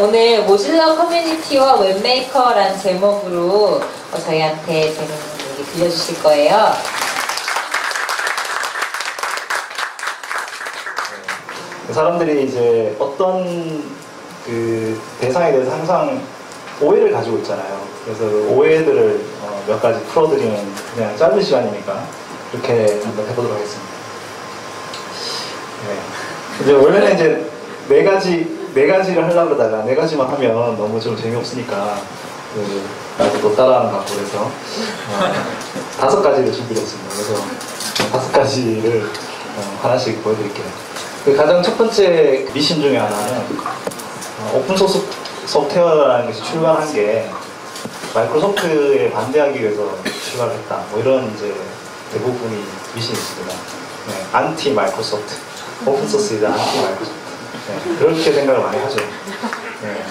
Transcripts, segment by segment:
오늘 모질라 커뮤니티와 웹메이커라는 제목으로 저희한테 재밌는 얘기 들려주실 거예요. 사람들이 이제 어떤 그 대상에 대해서 항상 오해를 가지고 있잖아요. 그래서 오해들을 몇 가지 풀어드리는 그냥 짧은 시간이니까 그렇게 한번 해보도록 하겠습니다. 네. 이제 원래는 이제 네 가지를 하려고 그러다가 네 가지만 하면 너무 좀 재미없으니까 나도 또 따라하는 것 같고 그래서 5가지를 준비했습니다. 그래서 5가지를 하나씩 보여드릴게요. 그 가장 첫 번째 미션 중에 하나는 오픈소스 소프트웨어라는 것이 출발한 게 마이크로소프트에 반대하기 위해서 출발했다. 뭐 이런 이제 대부분이 미션이 있습니다. 네, 안티 마이크로소프트. 오픈소스이다 안티 마이크로소프트. 네, 그렇게 생각을 많이 하죠. 네.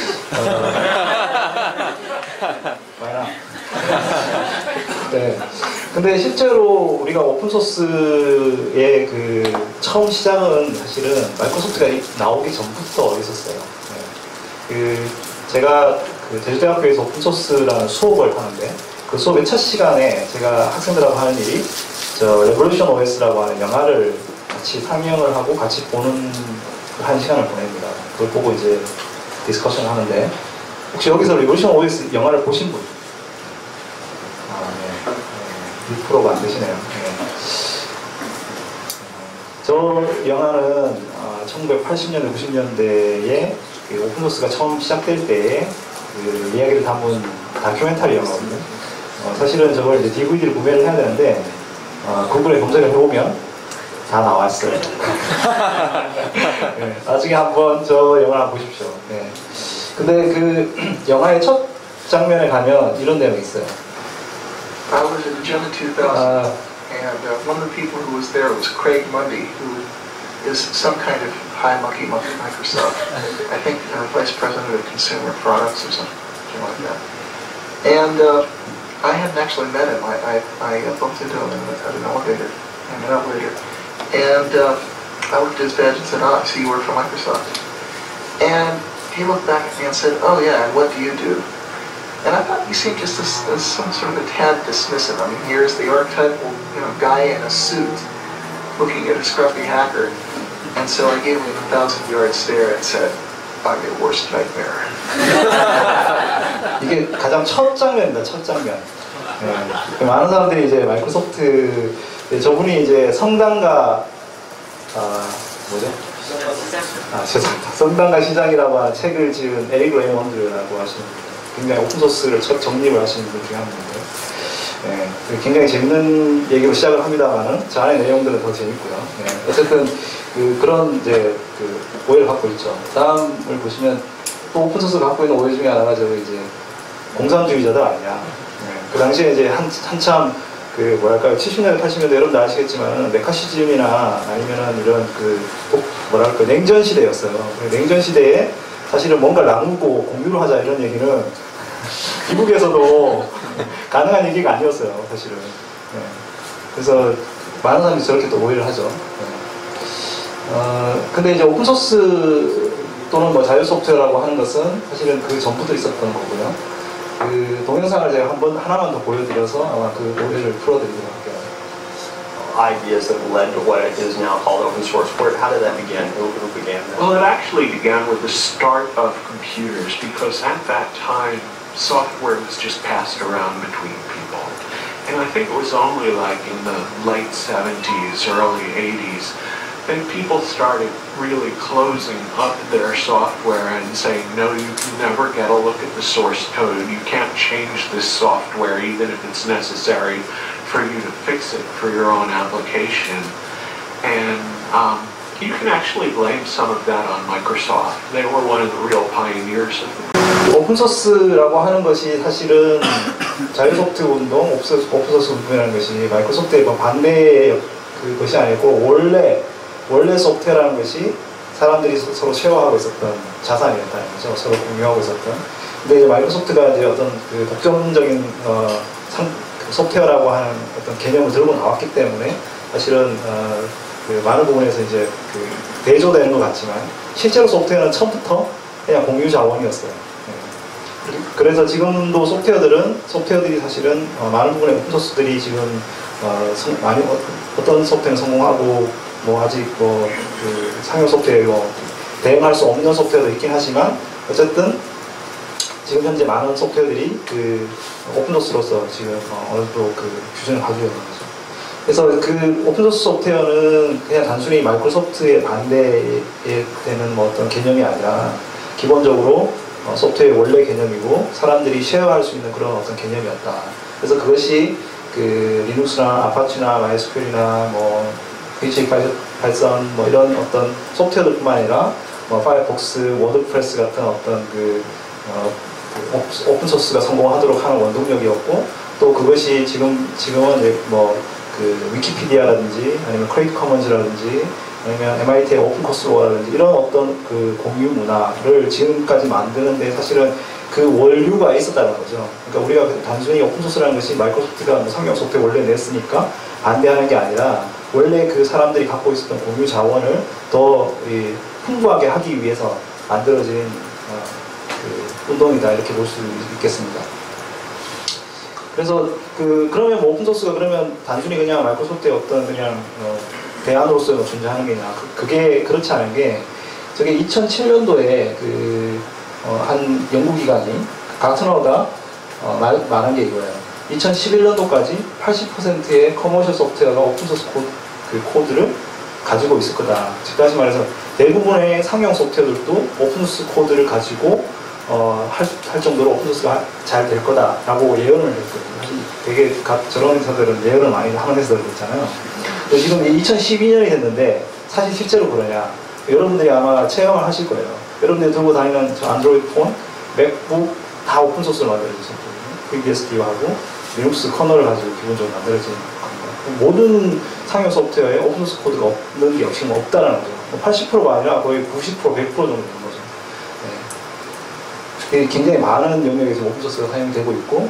네. 근데 실제로 우리가 오픈소스의 그 처음 시작은 사실은 마이크로소프트가 나오기 전부터 있었어요. 네. 제가 제주대학교에서 오픈소스라는 수업을 하는데 그 수업의 첫 시간에 제가 학생들하고 하는 일이 레볼루션 OS라고 하는 영화를 같이 상영을 하고 같이 보는 한 시간을 보냅니다. 그걸 보고 이제 디스커션을 하는데 혹시 여기서 레볼루션 OS 영화를 보신 분? 네. 6%가 안 되시네요. 네. 저 영화는 1980년대, 90년대에 그 오픈소스가 처음 시작될 때의 그 이야기를 담은 다큐멘터리 영화거든요. 사실은 저걸 이제 DVD를 구매를 해야 되는데 구글에 검색을 해보면 다 나왔어요. 네, 나중에 한번 저 영화 한번 보십시오. 네. 근데 그 영화의 첫 장면에 가면 이런 내용이 있어요. I was in June 2000, and one of the people who was there was Craig Mundy, who is some kind of high monkey Microsoft. I think Vice President of Consumer Products or something like that. And I hadn't actually met him. I bumped into him at an elevator, and I looked at his badge and said, "Oh, I see you work for Microsoft." And he looked back at me and said, "Oh yeah, and what do you do?" And I thought he seemed just as some sort of a tad dismissive. I mean, here's the archetypal, guy in a suit looking at a scruffy hacker. And so I gave him a 1,000-yard stare and said, "I'm your worst nightmare." 이게 가장 첫 장면입니다. 첫 장면. 네. 많은 사람들이 이제 마이크로소프트 저분이 이제 성당가 뭐죠? 죄송합니다. 성당가 시장이라고 하는 책을 지은 에릭 레이먼드라고 하시는 분. 굉장히 오픈소스를 첫 정립을 하시는 분 중에 한 분인데요. 네, 굉장히 재밌는 얘기로 시작을 합니다만은 저 안의 내용들은 더 재밌고요. 네, 어쨌든 그런 이제 오해를 갖고 있죠. 다음을 보시면 또 오픈소스가 갖고 있는 오해 중에 하나가 이제 공산주의자들 아니냐. 네, 그 당시에 이제 한참 뭐랄까요, 70년대 80년대 여러분들 아시겠지만 메카시즘이나 아니면은 이런 냉전 시대였어요. 냉전 시대에 사실은 뭔가 나누고 공유를 하자 이런 얘기는 미국에서도 가능한 얘기가 아니었어요, 사실은. 네. 그래서 많은 사람들이 저렇게 또 오해를 하죠. 네. 근데 이제 오픈소스 또는 뭐 자유 소프트웨어라고 하는 것은 사실은 그 전부터 있었던 거고요. 그 동영상을 제가 하나만 더 보여드려서 아마 그 오해를 풀어드리도록 할게요. Ideas that led to what is now called open source. How did that begin? Who began that? Well, it actually began with the start of computers, because at that time, software was just passed around between people. And I think it was only like in the late 70s, early 80s, then people started really closing up their software and saying, no, you can never get a look at the source code. You can't change this software even if it's necessary for you to fix it for your own application. And you can actually blame some of that on Microsoft. They were one of the real pioneers of it. 오픈소스라고 하는 것이 사실은 자유소프트 운동, 오픈소스 운동이라는 것이 마이크로소프트의 반대의 그것이 아니고 원래 소프트웨어라는 것이 사람들이 서로 쉐어하고 있었던 자산이었다는 거죠. 서로 공유하고 있었던. 근데 이제 마이크로소프트가 이제 어떤 독점적인 소프트웨어라고 하는 어떤 개념을 들고 나왔기 때문에 사실은 많은 부분에서 이제 대조되는 것 같지만 실제로 소프트웨어는 처음부터 그냥 공유 자원이었어요. 그래서 지금도 소프트웨어들이 사실은 많은 부분의 오픈소스들이 지금 많이 어떤 소프트웨어는 성공하고 뭐 아직 그 상용 소프트웨어 대응할 수 없는 소프트웨어도 있긴 하지만 어쨌든 지금 현재 많은 소프트웨어들이 그 오픈소스로서 지금 어느 정도 그 규정을 가지고 있는 거죠. 그래서 그 오픈소스 소프트웨어는 그냥 단순히 마이크로소프트의 반대되는 뭐 어떤 개념이 아니라 기본적으로 소프트웨어의 원래 개념이고 사람들이 쉐어할 수 있는 그런 어떤 개념이었다. 그래서 그것이 그 리눅스나 아파치나 MySQL이나 뭐 PHP 파이썬 뭐 이런 어떤 소프트웨어들뿐만 아니라 뭐 파이어폭스, 워드프레스 같은 어떤 그 오픈소스가 성공하도록 하는 원동력이었고 또 그것이 지금은 이제 뭐 그 위키피디아라든지 아니면 크리에이티브 커먼즈라든지 아니면 MIT의 오픈코스로라든지 이런 어떤 그 공유 문화를 지금까지 만드는데 사실은 그 원류가 있었다는 거죠. 그러니까 우리가 단순히 오픈소스라는 것이 마이크로소프트가 뭐 상용 소프트웨어 원래 냈으니까 반대하는 게 아니라 원래 그 사람들이 갖고 있었던 공유 자원을 더 풍부하게 하기 위해서 만들어진 그 운동이다 이렇게 볼 수 있겠습니다. 그래서 그러면 뭐 오픈소스가 그러면 단순히 그냥 마이크로소프트의 어떤 그냥 대안으로서 존재하는 게냐 그게 그렇지 않은 게 저게 2007년도에 한 연구기관이 가트너가 말한 게 이거예요. 2011년도까지 80%의 커머셜 소프트웨어가 오픈소스 코드를 가지고 있을 거다. 즉 다시 말해서 대부분의 상용 소프트웨어들도 오픈소스 코드를 가지고 할 정도로 오픈소스가 잘 될 거다라고 예언을 했거든요. 되게 저런 회사들은 예언을 많이 하는 회사들 있잖아요. 지금 2012년이 됐는데 사실 실제로 그러냐? 여러분들이 아마 체험을 하실 거예요. 여러분들이 들고 다니는 저 안드로이드 폰, 맥북 다 오픈소스로 만들어진 소프트웨어예요. FreeBSD하고 리눅스 커널을 가지고 기본적으로 만들어진 겁니다. 모든 상용 소프트웨어에 오픈소스 코드가 없는 게 지금 없다는 거죠. 80%가 아니라 거의 90%, 100% 정도 되는 거죠. 네. 굉장히 많은 영역에서 오픈소스가 사용되고 있고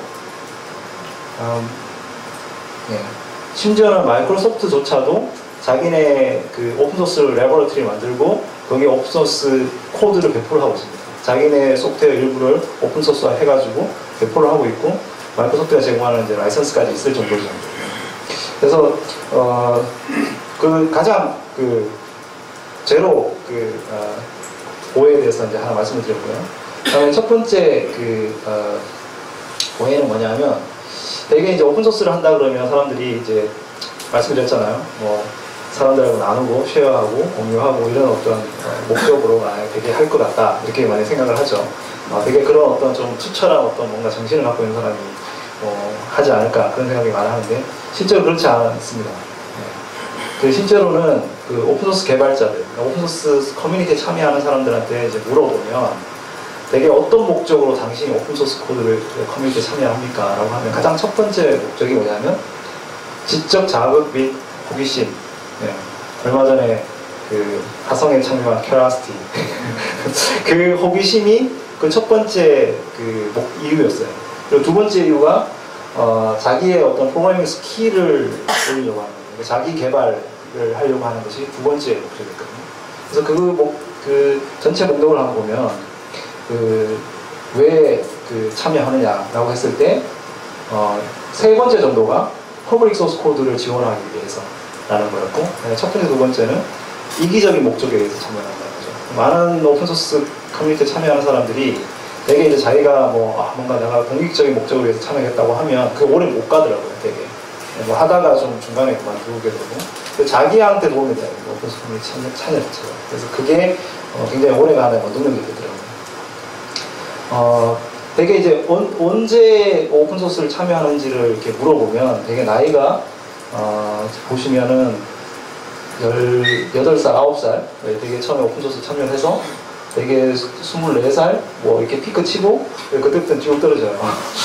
네. 심지어는 마이크로소프트조차도 자기네 그 오픈소스 레버러터리를 만들고 거기에 오픈소스 코드를 배포를 하고 있습니다. 자기네 소프트웨어 일부를 오픈소스화 해가지고 배포를 하고 있고 마이크로소프트가 제공하는 이제 라이선스까지 있을 정도죠. 그래서 그 가장 제로 오해에 대해서 이제 하나 말씀을 드렸고요. 그다음에 첫 번째 오해는 뭐냐면 되게 이제 오픈소스를 한다 그러면 사람들이 이제 말씀드렸잖아요. 뭐 사람들하고 나누고 쉐어하고 공유하고 이런 어떤 목적으로 되게 할 것 같다 이렇게 많이 생각을 하죠. 되게 그런 어떤 좀 투철한 어떤 뭔가 정신을 갖고 있는 사람이 하지 않을까 그런 생각이 많이 하는데 실제로 그렇지 않습니다. 네. 실제로는 그 오픈소스 개발자들, 오픈소스 커뮤니티에 참여하는 사람들한테 이제 물어보면 되게 어떤 목적으로 당신이 오픈소스 코드를 커뮤니티에 참여합니까? 라고 하면 가장 첫 번째 목적이 뭐냐면 지적 자극 및 호기심. 네. 얼마 전에 그 화성에 참여한 캐라스티 그 호기심이 그 첫 번째 이유였어요. 그리고 두 번째 이유가 자기의 어떤 프로그래밍 스킬을 올리려고 하는 거예요. 자기 개발을 하려고 하는 것이 두 번째 목적이었거든요. 그래서 그 전체 목록을 한번 보면 왜 참여하느냐라고 했을 때 세 번째 정도가 퍼블릭 소스 코드를 지원하기 위해서라는 거였고 첫 번째, 두 번째는 이기적인 목적에 의해서 참여한다는 거죠. 많은 오픈소스 커뮤니티에 참여하는 사람들이 되게 이제 자기가 뭔가 내가 공익적인 목적을 위해서 참여했다고 하면 그 오래 못 가더라고요. 되게 하다가 좀 중간에 그만두게 되고 자기한테 도움이 되는 오픈소스 커뮤니티 참여 자체가. 그래서 그게 굉장히 오래가는 원동력이 되더라고요. 되게 이제 언제 오픈소스를 참여하는지를 이렇게 물어보면 되게 나이가 보시면은 18살, 9살 되게 처음에 오픈소스 참여를 해서 되게 24살 이렇게 피크 치고 그때부터는 쭉 떨어져요.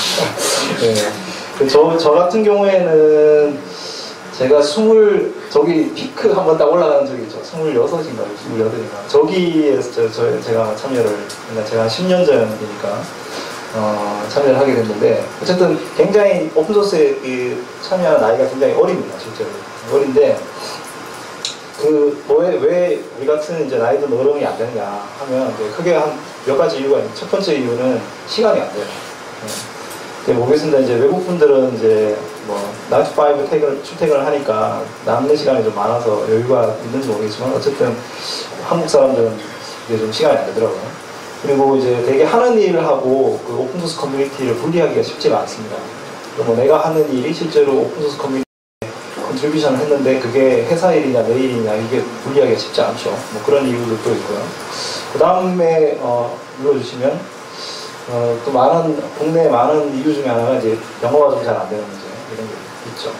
네. 저 같은 경우에는 제가 저기 피크 한번 딱 올라가는 적이 있죠. 26인가 28인가 저기에서 제가 참여를 제가 10년 전이니까 참여를 하게 됐는데 어쨌든 굉장히 오픈소스에 참여하는 나이가 굉장히 어립니다. 실제로 어린데 왜 우리 같은 이제 나이 든 어른이 안 되느냐 하면 이제 크게 한 몇 가지 이유가 있는데 첫 번째 이유는 시간이 안 돼요. 모르겠습니다. 이제 외국 분들은 이제 뭐 9to5 출퇴근을 하니까 남는 시간이 좀 많아서 여유가 있는지 모르겠지만 어쨌든 한국 사람들은 이게 좀 시간이 안 되더라고요. 그리고 이제 되게 하는 일을 하고 그 오픈소스 커뮤니티를 분리하기가 쉽지가 않습니다. 뭐 내가 하는 일이 실제로 오픈소스 커뮤니티에 컨트리뷰션을 했는데 그게 회사 일이냐 내 일이냐 이게 분리하기가 쉽지 않죠. 뭐 그런 이유들도 있고요. 그 다음에 눌러주시면 또 국내에 많은 이유 중에 하나가 이제 영어가 좀 잘 안 되는 문제 이런 게 있죠.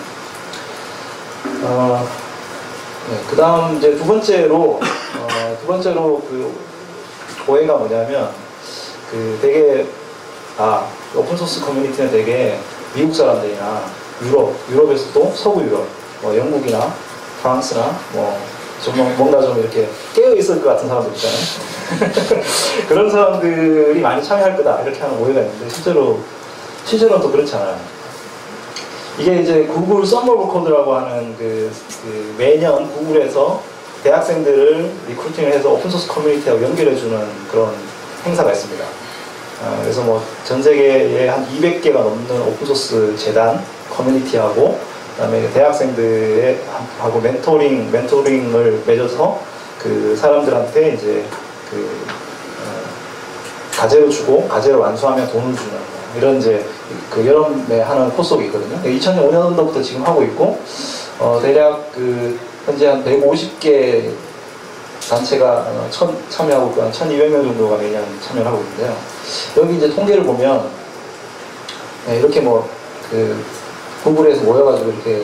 그 다음 이제 두 번째로 그 오해가 뭐냐면 그 되게 오픈소스 커뮤니티는 되게 미국 사람들이나 유럽에서도 서구 유럽, 뭐 영국이나 프랑스나 좀 뭔가 좀 이렇게 깨어 있을 것 같은 사람들 있잖아요. 그런 사람들이 많이 참여할 거다 이렇게 하는 오해가 있는데 실제로는 또 그렇지 않아요. 이게 이제 구글 서머 오브 코드라고 하는 그 매년 구글에서 대학생들을 리크루팅을 해서 오픈소스 커뮤니티하고 연결해주는 그런 행사가 있습니다. 그래서 뭐 전 세계에 한 200개가 넘는 오픈소스 재단 커뮤니티하고 그다음에 대학생들하고 멘토링을 맺어서 그 사람들한테 이제 과제를 주고 과제를 완수하면 돈을 주는 이런 이제 그 여름에 하는 코스가 있거든요. 2005년도부터 지금 하고 있고 대략 현재 한 150개 단체가 참여하고 있고 한 1,200명 정도가 매년 참여를 하고 있는데요. 여기 이제 통계를 보면 이렇게 구글에서 모여가지고 이렇게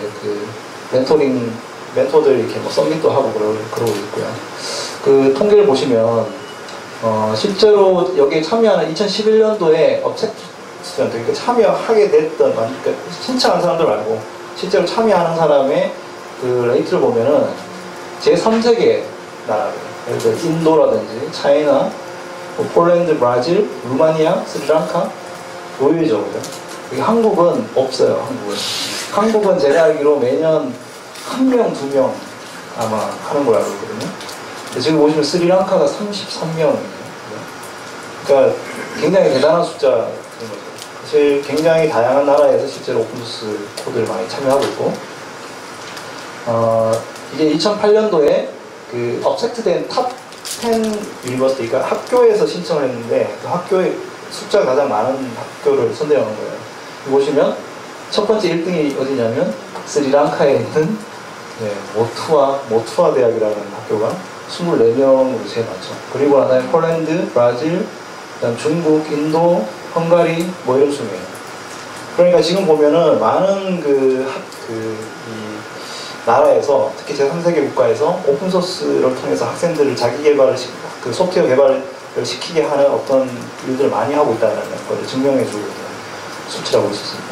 멘토들 이렇게 서밋도 하고 그러고 있고요. 그 통계를 보시면 실제로 여기에 참여하는 2011년도에 업체스턴트 그러니까 참여하게 됐던 그러니까 신청한 사람들 말고 실제로 참여하는 사람의 그 레이트를 보면은 제3세계 나라들 예를 들어 인도라든지 차이나 폴란드, 브라질, 루마니아, 스리랑카 노예죠고요. 한국은 없어요. 한국은 제가 알기로 매년 1명, 2명 아마 하는 걸로 알고 있거든요. 지금 보시면 스리랑카가 33명이에요. 그러니까 굉장히 대단한 숫자인 거죠. 사실 굉장히 다양한 나라에서 실제로 오픈소스 코드를 많이 참여하고 있고 이게 2008년도에 그 업색트된 탑 10 유니버시티, 그러니까 학교에서 신청을 했는데 그 학교의 숫자가 가장 많은 학교를 선정하는 거예요. 보시면 첫 번째 1등이 어디냐면 스리랑카에 있는 모투아 대학이라는 학교가 24명으로 제일 많죠. 그리고 하나에 폴란드, 브라질, 그다음 중국, 인도, 헝가리 뭐 이런 순이에요. 그러니까 지금 보면은 많은 이 나라에서 특히 제3세계 국가에서 오픈소스를 통해서 학생들을 자기 개발을 그 소프트웨어 개발을 시키게 하는 어떤 일들을 많이 하고 있다는 것을 증명해주고 있는 수치라고 볼 수 있습니다.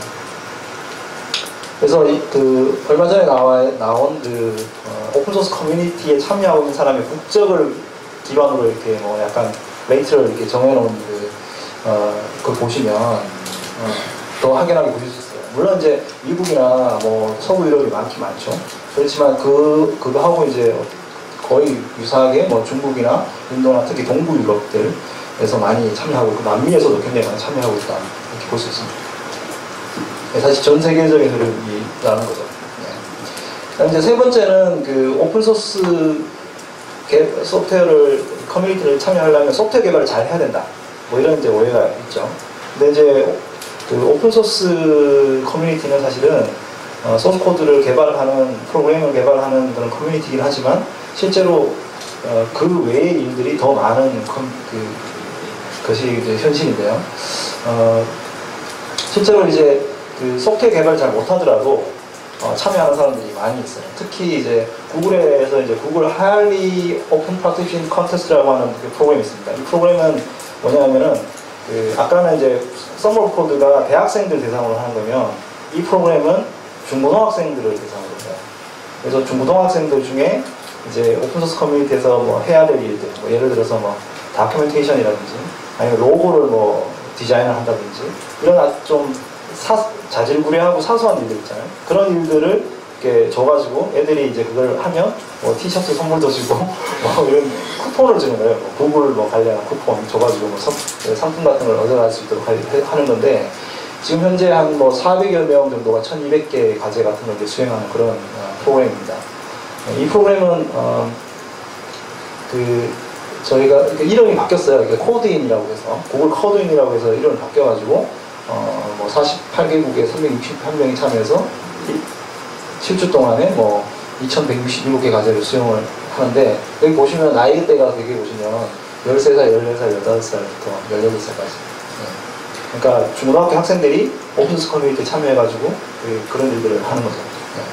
그래서 얼마 전에 나온 오픈소스 커뮤니티에 참여하고 있는 사람의 국적을 기반으로 이렇게 약간 레이트를 이렇게 정해놓은 그걸 보시면 더 확연하게 보실 수 있어요. 물론 이제 미국이나 서구 유럽이 많죠. 그렇지만 그거 하고 이제 거의 유사하게 중국이나 인도나 특히 동부 유럽들에서 많이 참여하고 있고 남미에서도 굉장히 많이 참여하고 있다 이렇게 볼 수 있습니다. 사실 전 세계적인 흐름이라는 거죠. 이제 세 번째는 오픈소스 소프트웨어를 커뮤니티를 참여하려면 소프트웨어 개발을 잘 해야 된다. 이런 이제 오해가 있죠. 근데 이제 오픈소스 커뮤니티는 사실은 소스 코드를 개발하는 프로그램을 개발하는 그런 커뮤니티이긴 하지만 실제로 그 외의 일들이 더 많은 것이 이제 현실인데요. 실제로 이제 소프트웨어 개발 잘 못하더라도 참여하는 사람들이 많이 있어요. 특히 이제 구글에서 이제 구글 하이리 오픈 파티션 컨테스트라고 하는 프로그램이 있습니다. 이 프로그램은 뭐냐면은 아까는 이제 서머 오브 코드가 대학생들 대상으로 하는 거면 이 프로그램은 중고등학생들을 대상으로 해요. 그래서 중고등학생들 중에 이제 오픈소스 커뮤니티에서 해야 될 일들, 예를 들어서 다큐멘테이션이라든지 아니면 로고를 디자인을 한다든지 이런 좀 자질구레하고 사소한 일들 있잖아요. 그런 일들을 이렇게 줘가지고 애들이 이제 그걸 하면 뭐 티셔츠 선물도 주고 뭐 이런 쿠폰을 주는 거예요. 뭐 구글 뭐 관련한 쿠폰 줘가지고 뭐 상품 같은 걸 얻어갈 수 있도록 하는 건데 지금 현재 한 뭐 400여 명 정도가 1200개 과제 같은 걸 이제 수행하는 그런 프로그램입니다. 이 프로그램은 저희가 이름이 바뀌었어요. 이게 코드인이라고 해서 구글 코드인이라고 해서 이름이 바뀌어가지고 뭐 48개국에 361명이 참여해서 7주 동안에 뭐 2167개 과제를 수용을 하는데 여기 보시면 나이대가 되게 보시면 13살, 14살, 15살부터 18살까지 그러니까 중고등학교 학생들이 오픈소스 커뮤니티에 참여해가지고 그런 일들을 하는 거죠.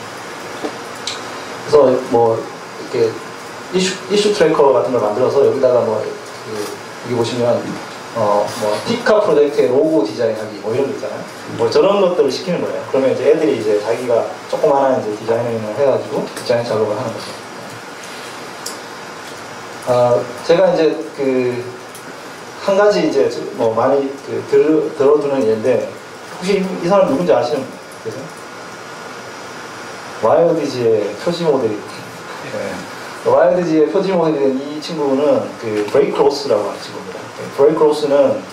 그래서 뭐 이렇게 이슈 트래커 같은 걸 만들어서 여기다가 뭐 여기 보시면 뭐 티카 프로젝트의 로고 디자인하기 뭐 이런 거 있잖아요. 뭐 저런 것들을 시키는 거예요. 그러면 이제 애들이 이제 자기가 조그마한 이제 디자이닝을 해가지고 디자인 작업을 하는 거죠. 제가 이제 한 가지 이제 뭐 많이 들어두는 예인데 혹시 이 사람 누군지 아시는 분 계세요? YODG의 표지 모델이 YODG의 표지 모델이 된 이 친구는 브레이크 로스라고 하는 친구입니다. 브레이크 로스는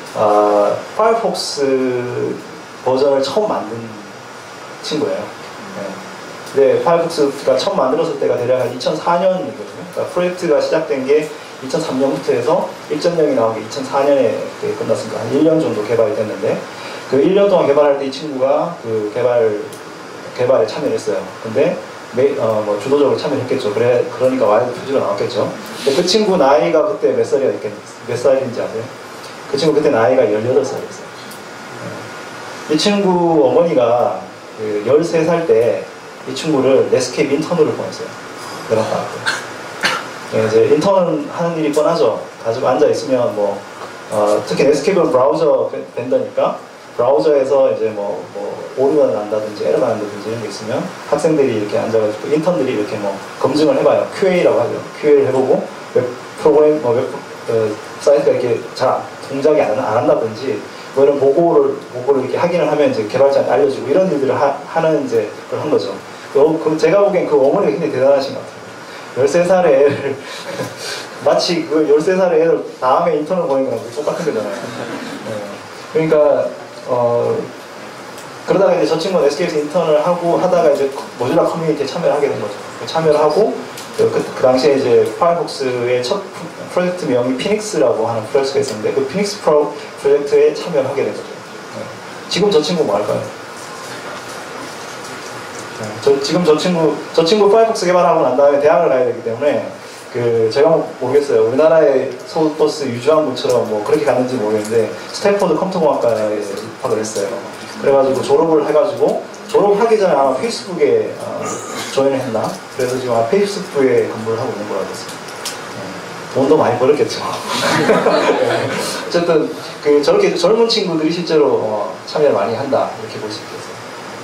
파이어폭스 버전을 처음 만든 친구예요. 근데 파이어폭스가 처음 만들었을 때가 대략 한 2004년이거든요. 그러니까 프로젝트가 시작된 게 2003년부터 해서 1.0이 나온 게 2004년에 끝났으니까 한 1년 정도 개발이 됐는데 그 1년 동안 개발할 때 이 친구가 개발에 참여를 했어요. 근데 뭐 주도적으로 참여했겠죠. 그러니까 와이드 표지로 나왔겠죠. 근데 그 친구 나이가 그때 몇 살인지 아세요? 그 친구 그때 나이가 18살이었어요. 이 친구 어머니가 13살 때 이 친구를 네스케이프 인턴으로 보냈어요. 이제 인턴 하는 일이 뻔하죠. 가지고 앉아 있으면 뭐 특히 네스케이프는 브라우저 벤더니까 브라우저에서 이제 뭐 오류가 난다든지 에러가 난다든지 이런 게 있으면 학생들이 이렇게 앉아가지고 인턴들이 이렇게 뭐 검증을 해봐요. QA라고 하죠. QA를 해보고 웹 프로그램 웹 사이트가 이렇게 잘 동작이 안 한다든지 뭐 이런 보고를 이렇게 확인을 하면 이제 개발자한테 알려주고 이런 일들을 하는 이제 그걸 한 거죠. 제가 보기엔 그 어머니가 굉장히 대단하신 것 같아요. 13살의 애를 마치 그 13살의 애를 다음에 인턴을 보낸 거랑 똑같은 거잖아요. 그러니까 그러다가 이제 저 친구가 SK에서 인턴을 하다가 이제 모듈라 커뮤니티에 참여를 하게 된 거죠. 참여를 하고 그 당시에 이제 파이어폭스의 첫 프로젝트 명이 피닉스라고 하는 프로젝트가 있었는데 그 피닉스 프로젝트에 참여를 하게 된 거죠. 지금 저 친구 뭐 할까요? 지금 저 친구 파이어폭스 개발하고 난 다음에 대학을 가야 되기 때문에 제가 모르겠어요. 우리나라의 서울버스 유주항구처럼 뭐 그렇게 갔는지 모르겠는데 스탠포드 컴퓨터공학과에 입학을 했어요. 그래가지고 졸업을 해가지고 졸업하기 전에 아마 페이스북에 조인을 했나? 그래서 지금 아마 페이스북에 근무를 하고 있는 거라고 했습니다. 돈도 많이 벌었겠죠. 어쨌든 저렇게 젊은 친구들이 실제로 참여를 많이 한다 이렇게 볼 수 있겠어요.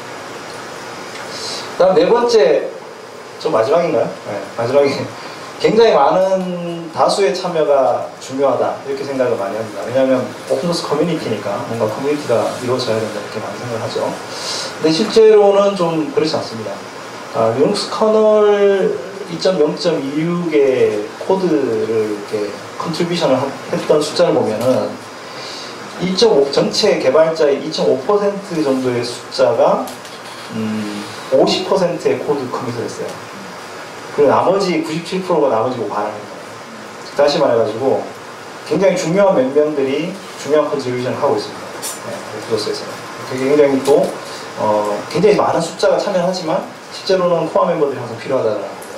다음 네 번째 좀 마지막인가요? 마지막에 굉장히 많은 다수의 참여가 중요하다 이렇게 생각을 많이 합니다. 왜냐하면 오픈소스 커뮤니티니까 뭔가 커뮤니티가 이루어져야 된다 이렇게 많이 생각을 하죠. 근데 실제로는 좀 그렇지 않습니다. 리눅스 커널 2.0.26의 코드를 이렇게 컨트리뷰션을 했던 숫자를 보면은 2.5 전체 개발자의 2.5% 정도의 숫자가 50%의 코드 커밋을 했어요. 그리고 나머지 97%가 나머지고 반응입니다. 다시 말해가지고 굉장히 중요한 몇 명들이 중요한 컨트리뷰션을 하고 있습니다. 오픈소스에서. 그게 굉장히 또 굉장히 많은 숫자가 참여하지만 실제로는 코어 멤버들이 항상 필요하다는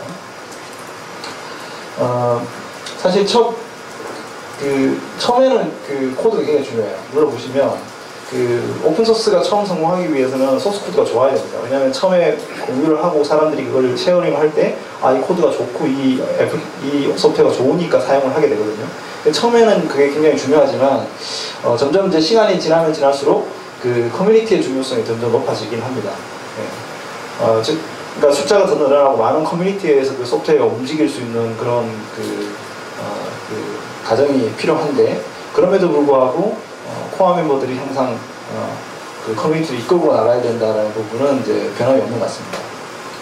거예요. 사실 처음에는 코드가 굉장히 중요해요. 물어보시면 오픈소스가 처음 성공하기 위해서는 소스코드가 좋아야 됩니다. 왜냐하면 처음에 공유를 하고 사람들이 그걸 쉐어링을 할 때 이 코드가 좋고 이 소프트웨어가 좋으니까 사용을 하게 되거든요. 처음에는 그게 굉장히 중요하지만 점점 이제 시간이 지나면 지날수록 커뮤니티의 중요성이 점점 높아지긴 합니다. 그러니까 숫자가 더 늘어나고 많은 커뮤니티에서 그 소프트웨어가 움직일 수 있는 그런 과정이 필요한데 그럼에도 불구하고 코어 멤버들이 항상 그 커뮤니티를 이끌고 나가야 된다는 부분은 이제 변함이 없는 것 같습니다.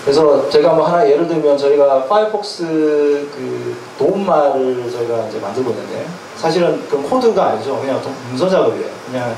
그래서 제가 뭐 하나 예를 들면 저희가 파이어폭스 그 도움말을 저희가 이제 만들고 있는데 사실은 그 코드가 아니죠. 그냥 문서 작업이에요. 그냥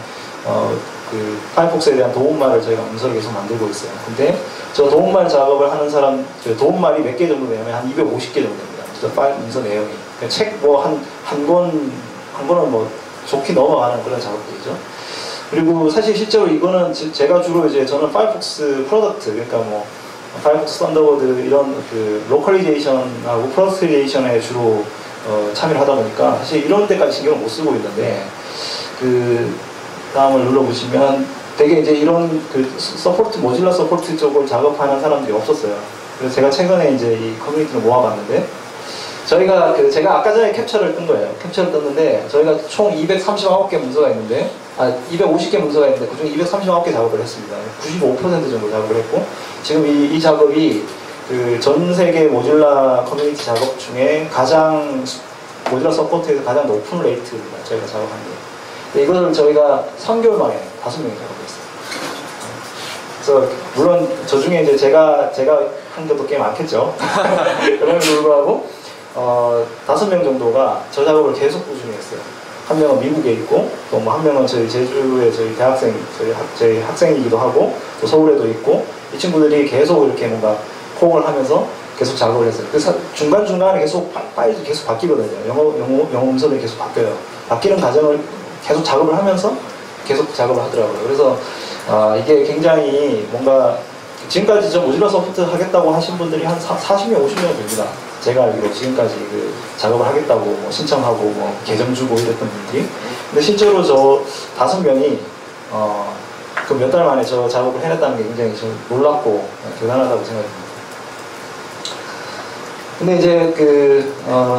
그 파이어폭스에 대한 도움말을 저희가 문서를 계속 만들고 있어요. 근데 저 도움말 작업을 하는 사람, 저 도움말이 몇 개 정도 되냐면 한 250개 정도 됩니다. 저 파일 문서 내용이. 책 뭐 한 권은 뭐 좋게 넘어가는 그런 작업들이죠. 그리고 사실 실제로 이거는 제가 주로 이제 저는 파이어폭스 프로덕트, 그러니까 뭐 파이어폭스 썬더버드 이런 그 로컬리제이션하고 프로스트리제이션에 주로 참여를 하다 보니까 사실 이런 데까지 신경을 못 쓰고 있는데 그 다음을 눌러보시면 되게 이제 이런 그 서포트 모질라 서포트 쪽을 작업하는 사람들이 없었어요. 그래서 제가 최근에 이제 이 커뮤니티를 모아봤는데 저희가 그 제가 아까 전에 캡처를 뜬 거예요. 캡처를 떴는데 저희가 총 239개 문서가 있는데 250개 문서가 있는데 그중 239개 작업을 했습니다. 95% 정도 작업을 했고 지금 이 작업이 그 전 세계 모질라 커뮤니티 작업 중에 가장 모질라 서포트에서 가장 높은 레이트입니다. 저희가 작업한 게. 이것을 저희가 3개월 만에 5명이 작업했어요. 그래서 물론 저 중에 이제 제가 한 것도 꽤 많겠죠. 그럼에도 불구하고 5명 정도가 저 작업을 계속 꾸준히 했어요. 한 명은 미국에 있고 또 뭐 한 명은 저희 제주의 저희 대학생 저희 학생이기도 하고 또 서울에도 있고 이 친구들이 계속 이렇게 뭔가 호응을 하면서 계속 작업을 했어요. 그래서 중간중간에 계속 파일이 계속 바뀌거든요. 영어 문서들이 계속 바뀌어요. 바뀌는 과정을 계속 작업을 하면서 계속 작업을 하더라고요. 그래서 이게 굉장히 뭔가 지금까지 저 모질라 소프트 하겠다고 하신 분들이 한 40명, 50명 됩니다. 제가 알기로 지금까지 그 작업을 하겠다고 뭐 신청하고 뭐 계정 주고 이랬던 분들이. 근데 실제로 저 5명이 그 몇 달 만에 저 작업을 해냈다는 게 굉장히 좀 놀랍고 대단하다고 생각합니다. 근데 이제 그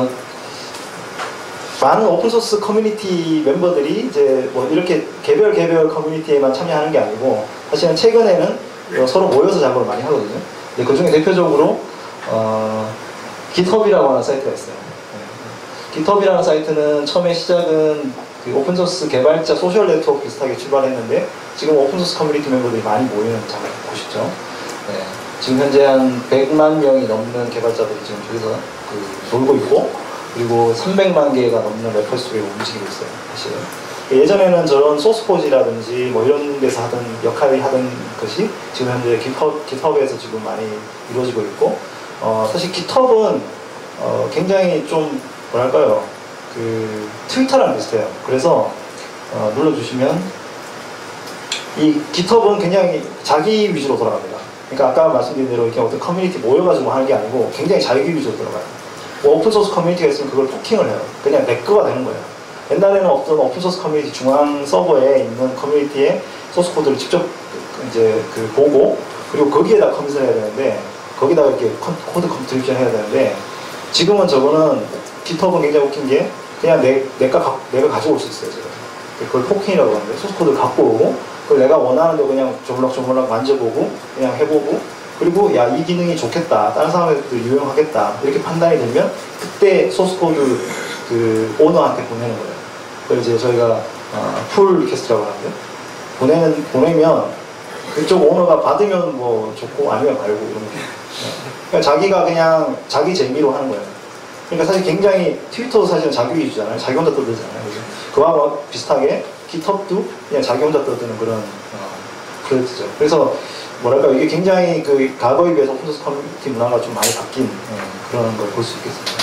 많은 오픈소스 커뮤니티 멤버들이 이제 뭐 이렇게 개별 커뮤니티에만 참여하는 게 아니고 사실은 최근에는 서로 모여서 작업을 많이 하거든요. 근데 그 중에 대표적으로 GitHub이라고 하는 사이트가 있어요. GitHub이라는 사이트는 처음에 시작은 그 오픈소스 개발자 소셜 네트워크 비슷하게 출발했는데 지금 오픈소스 커뮤니티 멤버들이 많이 모이는 곳이죠. 네. 지금 현재 한 100만 명이 넘는 개발자들이 지금 저기서 놀고 있고 그리고 300만 개가 넘는 레퍼토리가 움직이고 있어요. 사실은. 예전에는 저런 소스포지라든지 뭐 이런 데서 역할을 하던 것이 지금 현재 GitHub에서 지금 많이 이루어지고 있고 사실 GitHub은 굉장히 좀 뭐랄까요 그 트위터랑 비슷해요. 그래서 눌러주시면 이 GitHub은 굉장히 자기 위주로 돌아갑니다. 그러니까 아까 말씀드린 대로 이렇게 어떤 커뮤니티 모여가지고 하는 게 아니고 굉장히 자기 위주로 돌아가요. 뭐 오픈소스 커뮤니티가 있으면 그걸 포킹을 해요. 그냥 내 거가 되는 거예요. 옛날에는 어떤 오픈소스 커뮤니티 중앙 서버에 있는 커뮤니티의 소스 코드를 직접 이제 보고 그리고 거기에다 커밋을 해야 되는데 거기다가 이렇게 코드 컨트리뷰션 해야 되는데 지금은 저거는 GitHub은 굉장히 웃긴 게 그냥 내가 가지고 올 수 있어요. 제가. 그걸 포킹이라고 하는데 소스 코드를 갖고 오고 그걸 내가 원하는 데 그냥 조물락조물락 만져보고 그냥 해보고 그리고 야 이 기능이 좋겠다 다른 사람들도 유용하겠다 이렇게 판단이 되면 그때 소스 코드 그 오너한테 보내는 거예요. 그걸 이제 저희가 풀 리퀘스트라고 하는데 보내면 그쪽 오너가 받으면 뭐 좋고 아니면 말고 이런 거. 그러니까 자기가 그냥 자기 재미로 하는 거예요. 그러니까 사실 굉장히 트위터도 사실은 자기 위주잖아요. 자기 혼자 떠들잖아요. 그죠? 그와 비슷하게 GitHub도 그냥 자기 혼자 떠드는 그런 프로젝트죠. 그래서 뭐랄까 이게 굉장히 그 과거에 비해서 오픈소스 커뮤니티 문화가 좀 많이 바뀐 그런 걸 볼 수 있겠습니다.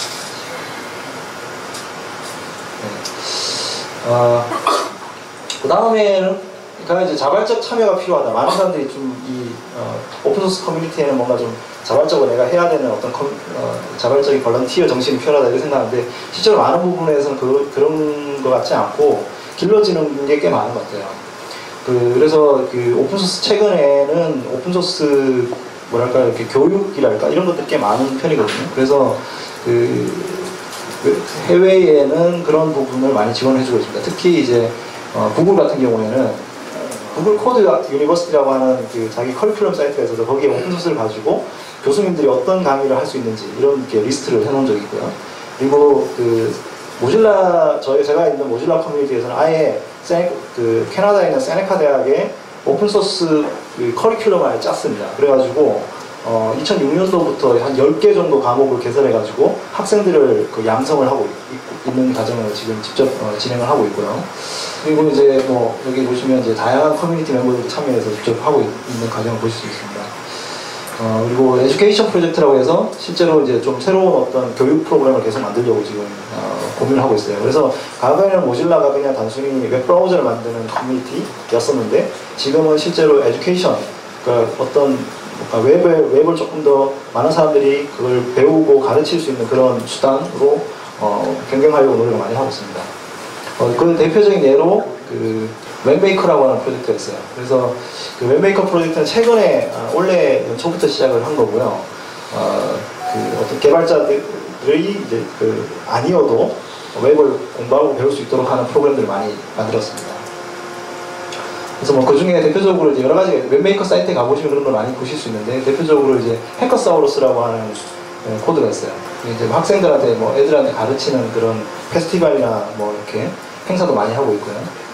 그 다음에는 이제 자발적 참여가 필요하다. 많은 사람들이 좀 이 오픈소스 커뮤니티에는 뭔가 좀 자발적으로 내가 해야 되는 어떤 자발적인 볼런티어 정신이 필요하다 이렇게 생각하는데 실제로 많은 부분에서는 그런 것 같지 않고 길러지는 게 꽤 많은 것 같아요. 그래서 그 오픈소스 최근에는 오픈소스 뭐랄까 이렇게 교육이랄까 이런 것들이 꽤 많은 편이거든요. 그래서 그 해외에는 그런 부분을 많이 지원해주고 있습니다. 특히 이제 구글 같은 경우에는 구글 코드 유니버시티라고 하는 그 자기 커리큘럼 사이트가 있어서 거기에 오픈소스를 가지고 교수님들이 어떤 강의를 할 수 있는지 이런 이렇게 리스트를 해놓은 적이 있고요. 그리고 그 모질라 제가 있는 모질라 커뮤니티에서는 아예 그 캐나다에 있는 세네카 대학의 오픈소스 그 커리큘럼을 아예 짰습니다. 그래가지고 2006년도부터 한 10개 정도 과목을 개설해가지고 학생들을 그 양성을 하고 있는 과정을 지금 직접 진행을 하고 있고요. 그리고 이제 뭐 여기 보시면 이제 다양한 커뮤니티 멤버들이 참여해서 직접 하고 있는 과정을 보실 수 있습니다. 그리고 에듀케이션 프로젝트라고 해서 실제로 이제 좀 새로운 어떤 교육 프로그램을 계속 만들려고 지금 고민을 하고 있어요. 그래서 과거에는 모질라가 그냥 단순히 웹브라우저를 만드는 커뮤니티였었는데 지금은 실제로 에듀케이션, 그러니까 어떤 웹을 조금 더 많은 사람들이 그걸 배우고 가르칠 수 있는 그런 수단으로 변경하려고 노력을 많이 하고 있습니다. 그 대표적인 예로 그 웹메이커라고 하는 프로젝트가 있어요. 그래서 그 웹메이커 프로젝트는 최근에 올해 초부터 시작을 한 거고요. 그 어떤 개발자들이 이제 그 아니어도 웹을 공부하고 배울 수 있도록 하는 프로그램들을 많이 만들었습니다. 그래서 뭐 그 중에 대표적으로 이제 여러 가지 웹메이커 사이트에 가보시면 그런 걸 많이 보실 수 있는데 대표적으로 이제 해커사우루스라고 하는 코드가 있어요. 이제 학생들한테 뭐 애들한테 가르치는 그런 페스티벌이나 뭐 이렇게 행사도 많이 하고 있고요.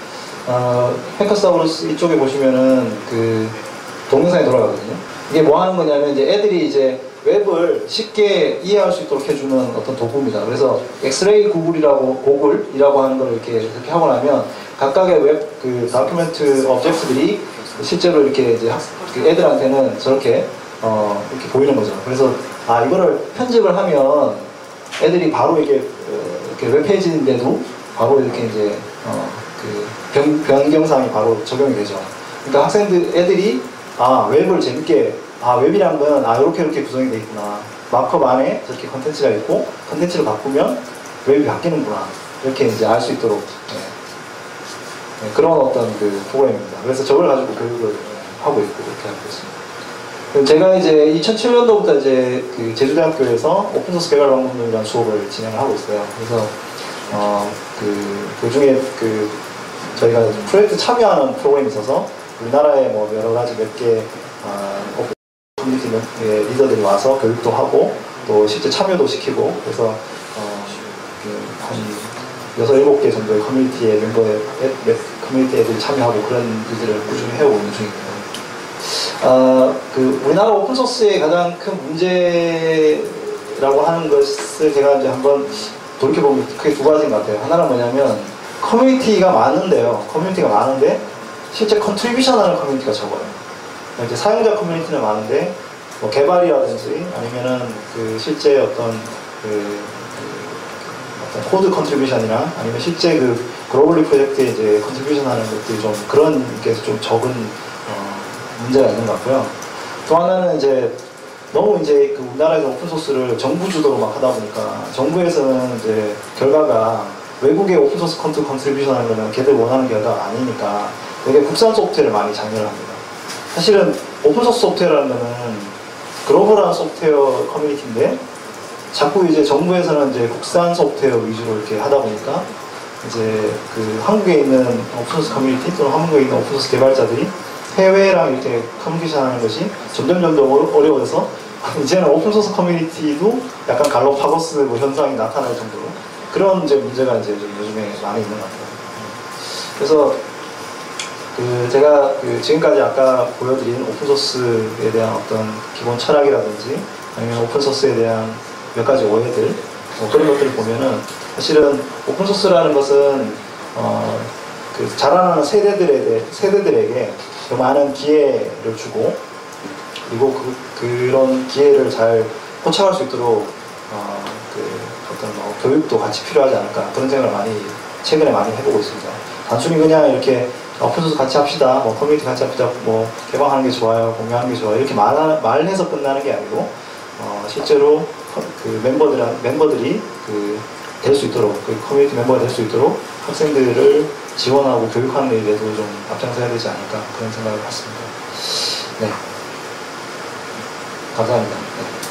해커사우루스 이쪽에 보시면은 그 동영상이 돌아가거든요. 이게 뭐 하는 거냐면 이제 애들이 이제 웹을 쉽게 이해할 수 있도록 해주는 어떤 도구입니다. 그래서 엑스레이 고글이라고 하는 걸 이렇게 하고 나면 각각의 웹 그 다큐멘트 오브젝트들이 실제로 이렇게 이제 그 애들한테는 저렇게 이렇게 보이는 거죠. 그래서 이거를 편집을 하면 애들이 바로 이렇게 웹페이지인데도 바로 이렇게 이제 그 변경사항이 바로 적용이 되죠. 그러니까 애들이 웹을 재밌게 웹이란 건 이렇게 구성이 되어 있구나. 마크업 안에 저렇게 컨텐츠가 있고 컨텐츠를 바꾸면 웹이 바뀌는구나. 이렇게 이제 알 수 있도록 그런 어떤 그 프로그램입니다. 그래서 저걸 가지고 교육을 하고 있고 이렇게 하고 있습니다. 제가 이제 2007년도부터 이제 그 제주대학교에서 오픈소스 개발 방법론이라는 수업을 진행을 하고 있어요. 그래서 그 중에 그 저희가 프로젝트 참여하는 프로그램이 있어서 우리나라에 뭐 여러 가지 몇 개 오픈 커뮤니티 리더들이 와서 교육도 하고 또 실제 참여도 시키고 그래서 한 6, 7개 정도의 커뮤니티의 커뮤니티 애들이 참여하고 그런 일들을 꾸준히 해오고 있는 중입니다. 그 우리나라 오픈소스의 가장 큰 문제라고 하는 것을 제가 이제 한번 돌이켜보면 크게 두 가지인 것 같아요. 하나는 뭐냐면 커뮤니티가 많은데 실제 컨트리뷰션 하는 커뮤니티가 적어요. 이제 사용자 커뮤니티는 많은데 뭐 개발이라든지 아니면은 그 실제 어떤 코드 컨트리뷰션이나 아니면 실제 그 글로벌리 프로젝트에 이제 컨트리뷰션 하는 것들이 좀 그런 게 좀 적은 문제가 있는 것 같고요. 또 하나는 이제 너무 이제 그 우리나라에서 오픈소스를 정부 주도로 막 하다 보니까 정부에서는 이제 결과가 외국의 오픈소스 컨트리뷰션 하는 거는 걔들 원하는 결과가 아니니까 되게 국산 소프트웨어를 많이 장려를 합니다. 사실은 오픈소스 소프트웨어라는 거는 글로벌한 소프트웨어 커뮤니티인데 자꾸 이제 정부에서는 이제 국산 소프트웨어 위주로 이렇게 하다 보니까 이제 그 한국에 있는 오픈소스 커뮤니티 또는 한국에 있는 오픈소스 개발자들이 해외랑 이렇게 커뮤니케이션 하는 것이 점점 어려워져서 이제는 오픈소스 커뮤니티도 약간 갈로파고스 뭐 현상이 나타날 정도로 그런 이제 문제가 이제 좀 요즘에 많이 있는 것 같아요. 그래서 그 제가 그 지금까지 아까 보여드린 오픈소스에 대한 어떤 기본 철학이라든지 아니면 오픈소스에 대한 몇 가지 오해들 뭐 그런 것들을 보면은 사실은 오픈소스라는 것은 그 자라나는 세대들에게 더 많은 기회를 주고 그리고 그런 기회를 잘 포착할 수 있도록 어떤 교육도 같이 필요하지 않을까 그런 생각을 최근에 많이 해보고 있습니다. 단순히 그냥 이렇게 오픈소스 같이 합시다, 뭐 커뮤니티 같이 합시다, 뭐 개방하는 게 좋아요, 공유하는 게 좋아요 이렇게 말해서 끝나는 게 아니고 실제로 그 멤버들이 될 수 있도록 그 커뮤니티 멤버가 될 수 있도록 학생들을 지원하고 교육하는 일에도 좀 앞장서야 되지 않을까 그런 생각을 갖습니다. 네, 감사합니다. 네.